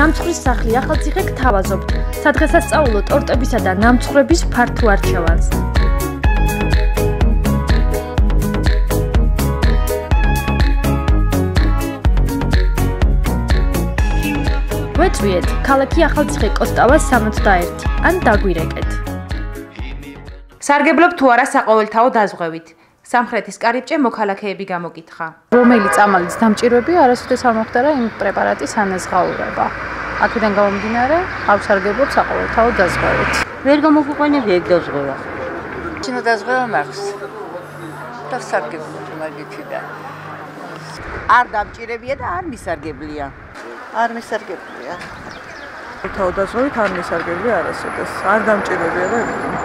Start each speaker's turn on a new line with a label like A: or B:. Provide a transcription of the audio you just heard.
A: ნამცხვრის სახლი ახალციხე გთავაზობთ სადღესასწაულო ტორტებისა და ნამცხრების ფართო არჩევანს. გვეწვიეთ ქალაქი ახალციხე კოსტავა 61 ან დაგვირეკეთ.
B: სარგებლობ თუ არა საყოველთაო დაზღვევით. სამხრეთის კარიბჭე მოქალაქეები გამოგითხრა.
C: რომელი წამალიც დამჭირვებია არასოდეს არ მოხდა იმ პრეპარატის ანაზღაურება. აქედან გამომდინარე, არ ვსარგებლობ საყოველთაო დაზღვევით.
D: ვერ გამოგვიყვანები ეგ დაზღვევა.
E: ჩინო დაზღვევა მაქვს. და ვსარგებლობ მაგითიდან.
D: არ დამჭირებია და არ მისარგებლია.
E: არ მისარგებლია.
F: საყოველთაო დაზღვევით არ მისარგებლია არასოდეს. არ დამჭირებია და